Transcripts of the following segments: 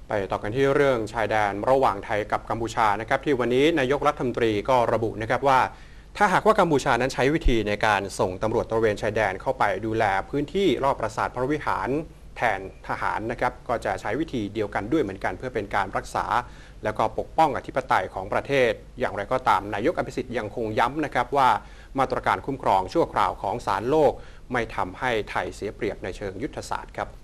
ไปต่อกันที่เรื่องชายแดนระหว่างไทยกับกัมพูชานะครับที่วันนี้นายกรัฐมนตรีก็ระบุนะครับว่าถ้าหากว่ากัมพูชานั้นใช้วิธีในการส่งตำรวจตระเวนชายแดนเข้าไปดูแลพื้นที่รอบปราสาทพระวิหารแทนทหารนะครับก็จะใช้วิธีเดียวกันด้วยเหมือนกันเพื่อเป็นการรักษาแล้วก็ปกป้องอธิปไตยของประเทศอย่างไรก็ตามนายกอภิสิทธิ์ยังคงย้ำนะครับว่ามาตรการคุ้มครองชั่วคราวของศาลโลกไม่ทำให้ไทยเสียเปรียบในเชิงยุทธศาสตร์ครับ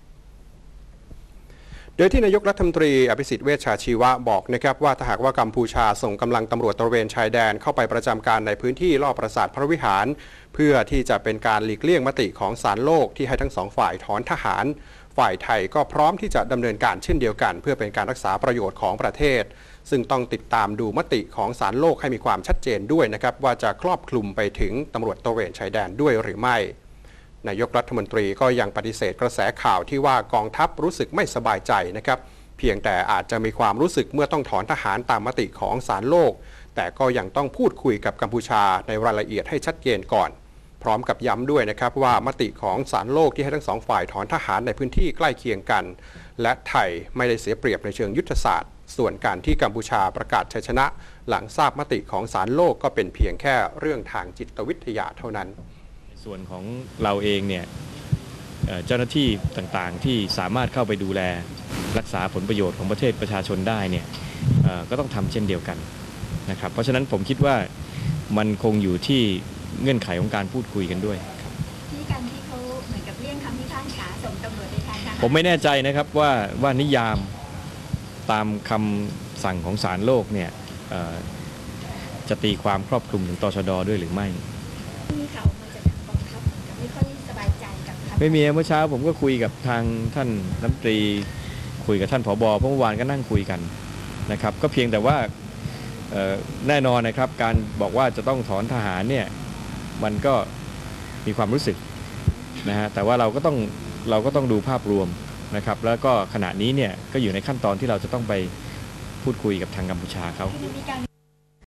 โดยที่นายกรัฐมนตรีอภิสิทธิ์เวชชาชีวะบอกนะครับว่าถ้าหากว่ากัมพูชาส่งกำลังตำรวจตระเวนชายแดนเข้าไปประจำการในพื้นที่รอบปราสาทพระวิหารเพื่อที่จะเป็นการหลีกเลี่ยงมติของศาลโลกที่ให้ทั้งสองฝ่ายถอนทหารฝ่ายไทยก็พร้อมที่จะดำเนินการเช่นเดียวกันเพื่อเป็นการรักษาประโยชน์ของประเทศซึ่งต้องติดตามดูมติของศาลโลกให้มีความชัดเจนด้วยนะครับว่าจะครอบคลุมไปถึงตำรวจตระเวนชายแดนด้วยหรือไม่นายกรัฐมนตรีก็ยังปฏิเสธกระแสข่าวที่ว่ากองทัพรู้สึกไม่สบายใจนะครับเพียงแต่อาจจะมีความรู้สึกเมื่อต้องถอนทหารตามมติของศาลโลกแต่ก็ยังต้องพูดคุยกับกัมพูชาในรายละเอียดให้ชัดเจนก่อนพร้อมกับย้ำด้วยนะครับว่ามติของศาลโลกที่ให้ทั้งสองฝ่ายถอนทหารในพื้นที่ใกล้เคียงกันและไทยไม่ได้เสียเปรียบในเชิงยุทธศาสตร์ส่วนการที่กัมพูชาประกาศชัยชนะหลังทราบมติของศาลโลกก็เป็นเพียงแค่เรื่องทางจิตวิทยาเท่านั้นส่วนของเราเองเนี่ยเจ้าหน้าที่ต่างๆที่สามารถเข้าไปดูแลรักษาผลประโยชน์ของประเทศประชาชนได้เนี่ยก็ต้องทำเช่นเดียวกันนะครับเพราะฉะนั้นผมคิดว่ามันคงอยู่ที่เงื่อนไขของการพูดคุยกันด้วยที่การที่เขาเหมือนกับเลี่ยงคำพิพากษาส่งตำรวจในทางทหารผมไม่แน่ใจนะครับว่านิยามตามคำสั่งของศาลโลกเนี่ยจะตีความครอบคลุมถึงตชด.ด้วยหรือไม่มีข่าวมาจากกองทัพไม่ค่อยสบายใจกับไม่มีเมื่อเช้าผมก็คุยกับทางท่านรัฐมนตรีคุยกับท่านผบ.เมื่อวานก็นั่งคุยกันนะครับก็เพียงแต่ว่าแน่นอนนะครับการบอกว่าจะต้องถอนทหารเนี่ยมันก็มีความรู้สึกนะฮะแต่ว่าเราก็ต้องดูภาพรวมนะครับแล้วก็ขณะนี้เนี่ยก็อยู่ในขั้นตอนที่เราจะต้องไปพูดคุยกับทางกัมพูชาเขา